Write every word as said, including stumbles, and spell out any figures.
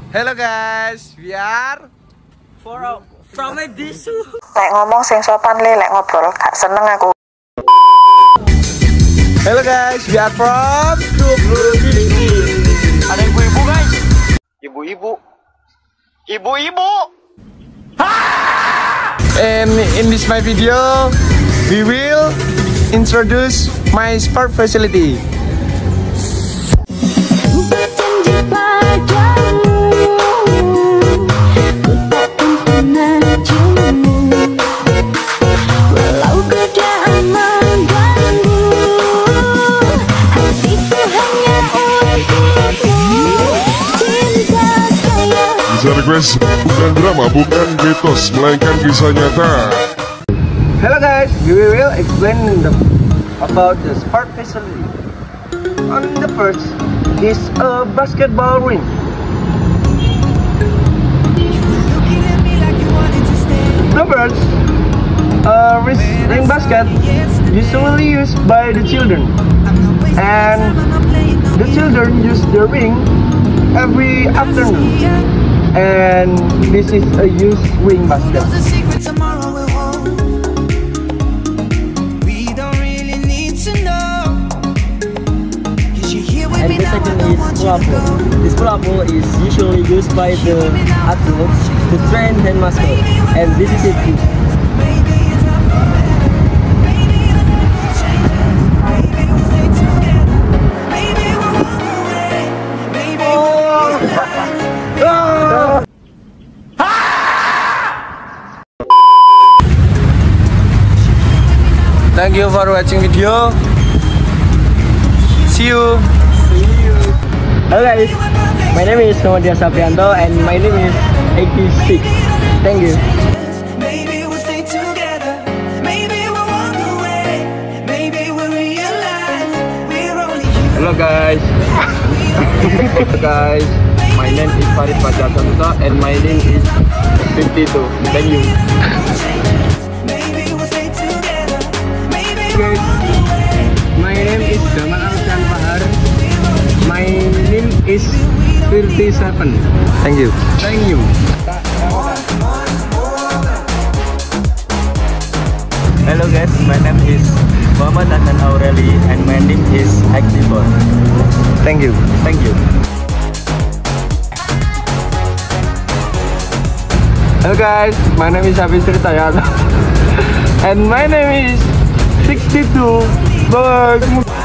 Hello guys, we are for a, from a bisu. Lek ngomong sing sopan le, lek ngobrol gak seneng aku. Hello guys, we are from Blue City. Ada ibu-ibu guys. Ibu-ibu. Ibu-ibu. And in this my video, we will introduce my sport facility. Request bukan drama, bukan mitos, melainkan kisah nyata. Hello guys, we will explain the, about the sport facility. On the first is a basketball ring. The first, a ring basket usually used by the children, and the children use the ring every afternoon. And this is a used ring basket. And the second is pull-up ball. This pull-up ball is usually used by the athletes to train hand muscle, and this is it too. Thank you for watching video. See you. Hello guys, my name is Nomadya Saprianto and my name is eighty-six. Thank you. Hello guys. Hello guys. My name is Farid Pajatanto and my name is fifty-two. Thank you. My name is Gamal Alsan Pahar. My name is thirty-seven. Thank you. Thank you. Hello guys, my name is Muhammad Hasan Aureli and my name is Activor. Thank you. Thank you. Hello guys, my name is Hafiz Tritayana and my name is sixty-two. Bye.